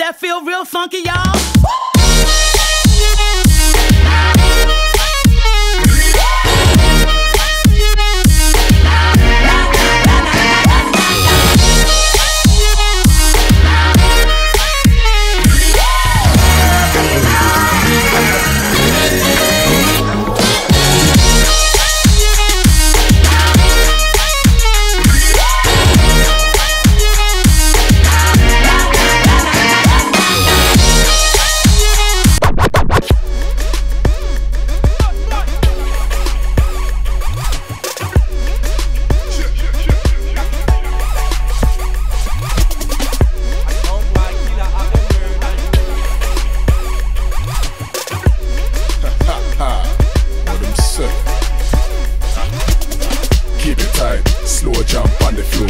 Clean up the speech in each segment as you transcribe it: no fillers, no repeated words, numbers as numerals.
that feel real funky, y'all? Keep it tight, slow jump on the floor.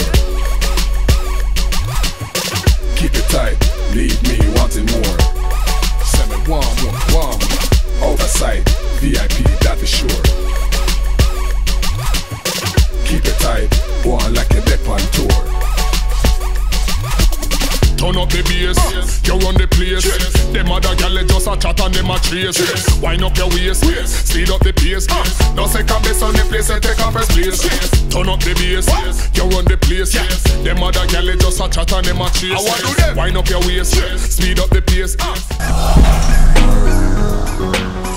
Keep it tight, leave me wanting more. Send me warm, out of sight, VIP that is sure. Keep it tight, go on like a dip on tour. Turn up the bass, you run the place. Them other gyal just a chat and them a trace. Wind up your waist, speed up the pace. No second best on the place and take a first place. Turn up the bass, you run the place. Them other gyal just a chat and them a chase. Wind up your waist, speed up the pace.